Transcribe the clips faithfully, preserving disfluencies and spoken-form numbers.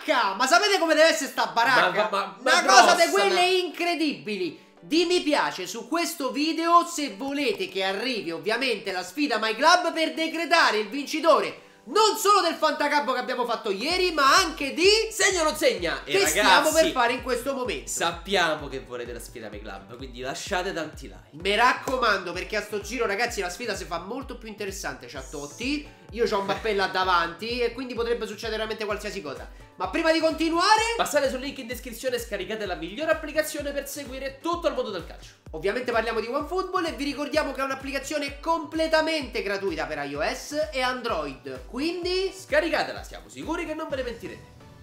baracca! Ma sapete come deve essere sta baracca? Ma, ma, ma, Una ma cosa grossa, di quelle ma... incredibili. Di mi piace su questo video se volete che arrivi ovviamente la sfida My Club per decretare il vincitore non solo del Fantacabbo che abbiamo fatto ieri, ma anche di Segna o non segna? che e ragazzi, stiamo per fare in questo momento. Sappiamo che volete la sfida My Club, quindi lasciate tanti like. Mi raccomando, perché a sto giro ragazzi la sfida si fa molto più interessante. C'ha Totti, io c'ho Mbappé là davanti e quindi potrebbe succedere veramente qualsiasi cosa. Ma prima di continuare, passate sul link in descrizione e scaricate la migliore applicazione per seguire tutto il mondo del calcio. Ovviamente parliamo di OneFootball e vi ricordiamo che è un'applicazione completamente gratuita per iOS e Android. Quindi scaricatela, siamo sicuri che non ve ne pentirete.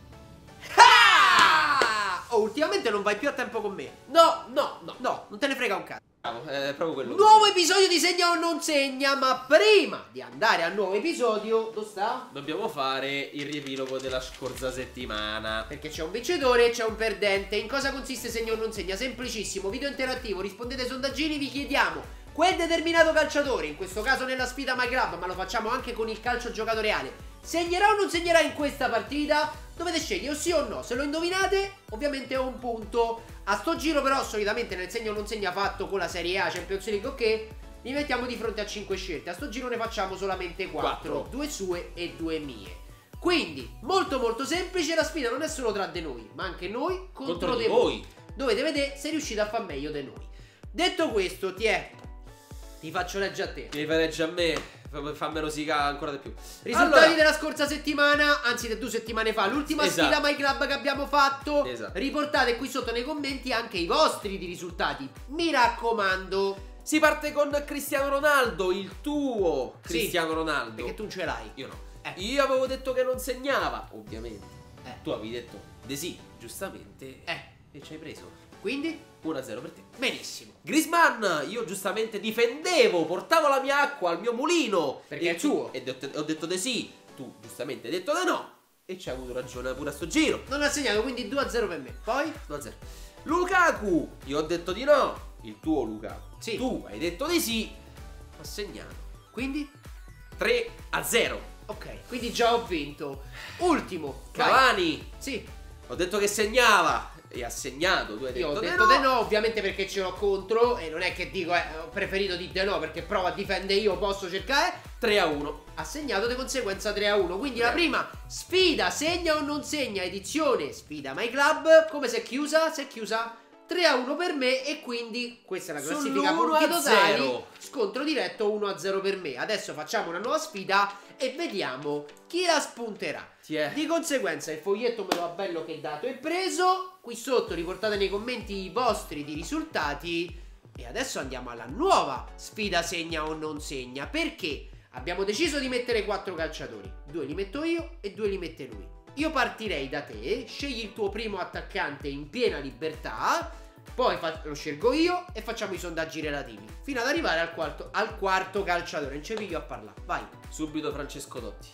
Ah! Oh, ultimamente non vai più a tempo con me. No, no, no, No, non te ne frega un cazzo. È proprio quello. Nuovo episodio di Segna o non segna. Ma prima di andare al nuovo episodio, dove sta? Dobbiamo fare il riepilogo della scorsa settimana, perché c'è un vincitore e c'è un perdente. In cosa consiste Segna o non segna? Semplicissimo, video interattivo, rispondete ai sondaggini, vi chiediamo quel determinato calciatore, in questo caso nella sfida My Club, ma lo facciamo anche con il calcio giocato reale, segnerà o non segnerà in questa partita? Dovete scegliere o sì o no. Se lo indovinate ovviamente è un punto. A sto giro però solitamente nel segno o non segna fatto con la Serie A, Champions League, ok, li mettiamo di fronte a cinque scelte. A sto giro ne facciamo solamente quattro, due sue e due mie. Quindi molto molto semplice. La sfida non è solo tra di noi, ma anche noi contro, contro di di voi. voi. Dovete vedere se riuscite a far meglio di noi. Detto questo, ti è ti faccio leggere a te. Mi fai leggere a me, fammi rosicare ancora di più. Risultati allora, della scorsa settimana, anzi da due settimane fa, l'ultima esatto. sfida My Club che abbiamo fatto. Esatto. Riportate qui sotto nei commenti anche i vostri di risultati, mi raccomando. Si parte con Cristiano Ronaldo, il tuo Sì, Cristiano Ronaldo. Perché tu non ce l'hai. Io no. Eh. Io avevo detto che non segnava, ovviamente. Eh. Tu avevi detto di sì, giustamente. Eh. E ci hai preso. Quindi? uno a zero per te. Benissimo. Griezmann, io giustamente difendevo, portavo la mia acqua al mio mulino. Perché e è suo. E ho detto di sì, tu giustamente hai detto di no. E ci hai avuto ragione pure a sto giro. Non ha segnato, quindi due a zero per me. Poi? due a zero. Lukaku, io ho detto di no. Il tuo Luca. Sì. Tu hai detto di sì. Ho segnato. Quindi? tre a zero. Ok, quindi già ho vinto. Ultimo. Cavani. Vai. Sì. Ho detto che segnava. E ha segnato. Tu hai Io detto ho di detto no. di no, ovviamente perché ce l'ho contro. E non è che dico, eh, ho preferito di no, perché provo a difendere io, posso cercare. tre a uno. Ha segnato di conseguenza tre a uno. Quindi la prima sfida segna o non segna edizione sfida My Club, come si è chiusa? Si è chiusa tre a uno per me. E quindi questa è la classifica punti totali. Scontro diretto uno a zero per me. Adesso facciamo una nuova sfida e vediamo chi la spunterà. Di conseguenza il foglietto me lo ha bello che dato e preso. Qui sotto riportate nei commenti i vostri di risultati. E adesso andiamo alla nuova sfida segna o non segna, perché abbiamo deciso di mettere quattro calciatori. Due li metto io e due li mette lui. Io partirei da te. Scegli il tuo primo attaccante in piena libertà. Poi lo scelgo io e facciamo i sondaggi relativi fino ad arrivare al quarto, al quarto calciatore. Non ci piglio a parlare. Vai. Subito Francesco Totti.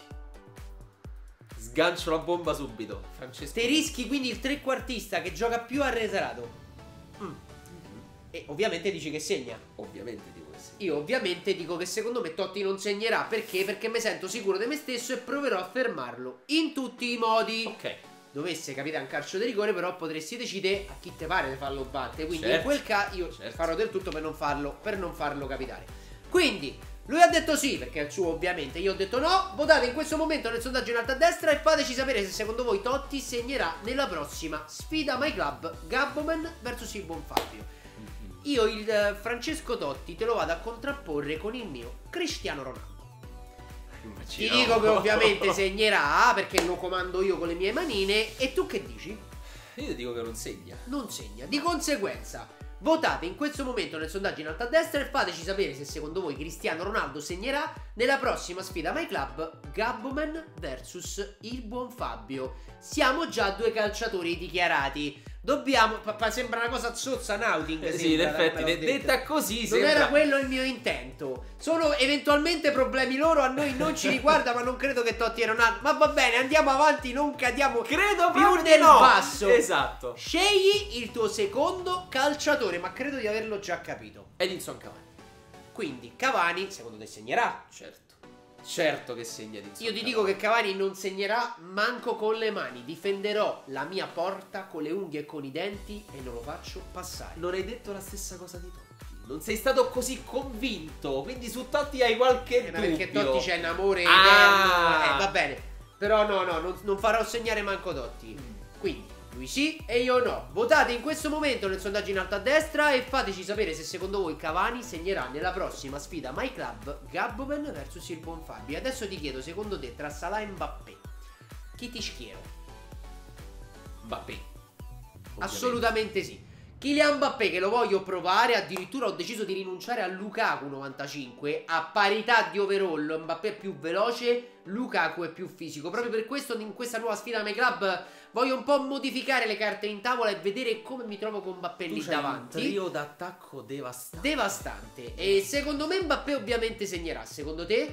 Sgancio la bomba subito. Francesco Te rischi quindi il trequartista che gioca più arretrato. Mm. E ovviamente dici che segna. Ovviamente dico che sì. Io ovviamente dico che secondo me Totti non segnerà. Perché? Perché mi sento sicuro di me stesso e proverò a fermarlo in tutti i modi. Ok. Dovesse capitare un calcio di rigore, però potresti decidere a chi te pare di farlo battere. Quindi certo, in quel caso io certo. farò del tutto per non farlo, per non farlo capitare. Quindi lui ha detto sì, perché è il suo ovviamente. Io ho detto no. Votate in questo momento nel sondaggio in alto a destra e fateci sapere se secondo voi Totti segnerà nella prossima sfida My Club Gabboman versus il buon Fabio. Mm-hmm. Io il uh, Francesco Totti te lo vado a contrapporre con il mio Cristiano Ronaldo. Ti no. dico che ovviamente segnerà perché lo comando io con le mie manine. E tu che dici? Io dico che non segna. Non segna. Di conseguenza votate in questo momento nel sondaggio in alto a destra e fateci sapere se secondo voi Cristiano Ronaldo segnerà nella prossima sfida My Club Gabboman versus il buon Fabio. Siamo già due calciatori dichiarati. Dobbiamo, sembra una cosa zozza nauting. Eh sì, in effetti, de detta così non sembra... era quello il mio intento. Sono eventualmente problemi loro, a noi non ci riguarda, ma non credo che Totti e Ronaldo. Ma va bene, andiamo avanti, non cadiamo credo più proprio nel no. basso. Esatto. Scegli il tuo secondo calciatore, ma credo di averlo già capito. Edinson Cavani. Quindi Cavani, secondo te segnerà? Certo. Certo che segna di Io ti dico che Cavani non segnerà manco con le mani. Difenderò la mia porta con le unghie e con i denti e non lo faccio passare. Non hai detto la stessa cosa di Totti. Non sei stato così convinto. Quindi su Totti hai qualche eh, dubbio. Perché Totti c'è un amore Ah. eterno. Eh, va bene. Però no, no, non, non farò segnare manco Totti. Quindi lui sì e io no. Votate in questo momento nel sondaggio in alto a destra e fateci sapere se secondo voi Cavani segnerà nella prossima sfida My Club Gabboven versus il buon Fabio. E adesso ti chiedo, secondo te, tra Salah e Mbappé, chi ti schiero? Mbappé. Ovviamente. Assolutamente sì. Kylian Mbappé, che lo voglio provare, addirittura ho deciso di rinunciare a Lukaku novantacinque, a parità di overall. Mbappé è più veloce, Lukaku è più fisico. Proprio per questo in questa nuova sfida My Club voglio un po' modificare le carte in tavola e vedere come mi trovo con Mbappé Tu lì c'hai davanti. un trio d'attacco devastante. Devastante. E secondo me Mbappé ovviamente segnerà. Secondo te?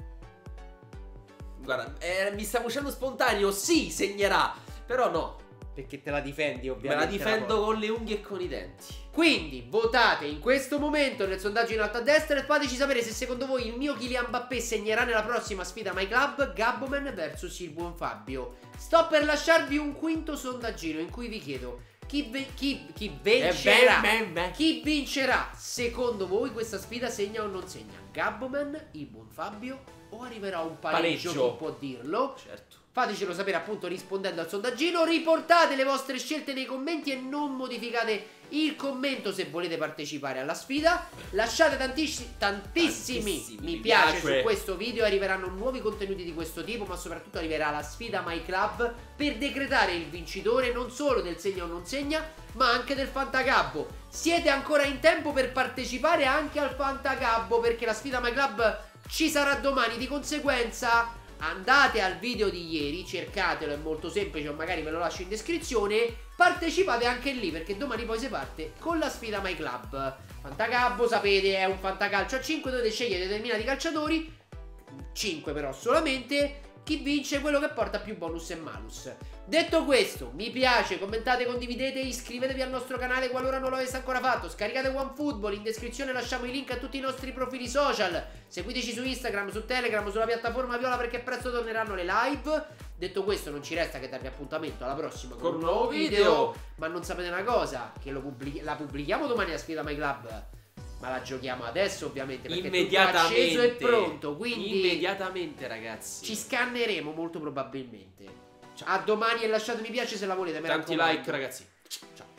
Guarda, eh, mi sta uscendo spontaneo. Sì, segnerà. Però no. Perché te la difendi Me ovviamente. la difendo con le unghie e con i denti. Quindi votate in questo momento nel sondaggio in alto a destra e fateci sapere se secondo voi il mio Kylian Mbappé segnerà nella prossima sfida My Club Gabboven versus il buon Fabio. Sto per lasciarvi un quinto sondaggino in cui vi chiedo chi, chi, chi vincerà. Eh, beh, beh, beh. Chi vincerà secondo voi questa sfida, segna o non segna? Gabboven, il buon Fabio o arriverà un pareggio, Pareggio. chi può dirlo? Certo. Fatecelo sapere appunto rispondendo al sondaggino. Riportate le vostre scelte nei commenti e non modificate il commento se volete partecipare alla sfida. Lasciate tantissi- tantissimi, Tantissimi mi mi piace, piace. su questo video. Arriveranno nuovi contenuti di questo tipo, ma soprattutto arriverà la sfida My Club per decretare il vincitore non solo del segna o non segna, ma anche del Fantagabbo. Siete ancora in tempo per partecipare anche al Fantagabbo, perché la sfida My Club ci sarà domani. Di conseguenza andate al video di ieri, cercatelo, è molto semplice o magari ve lo lascio in descrizione. Partecipate anche lì perché domani poi si parte con la sfida My Club. Fantagabbo, sapete, è un fantacalcio a cinque, dovete scegliere determinati calciatori, cinque però solamente. Chi vince è quello che porta più bonus e malus. Detto questo, mi piace, commentate, condividete, iscrivetevi al nostro canale qualora non l'aveste ancora fatto, scaricate OneFootball, in descrizione lasciamo i link a tutti i nostri profili social, seguiteci su Instagram, su Telegram, sulla piattaforma Viola perché presto torneranno le live. Detto questo non ci resta che darvi appuntamento alla prossima con un nuovo video, ma non sapete una cosa, che lo pubblic- la pubblichiamo domani a sfida My Club, ma la giochiamo adesso ovviamente perché Immediatamente. tutto acceso e pronto, quindi immediatamente ragazzi. ci scanneremo molto probabilmente. A domani e lasciate mi piace se la volete, mi Tanti raccomando. like ragazzi. Ciao.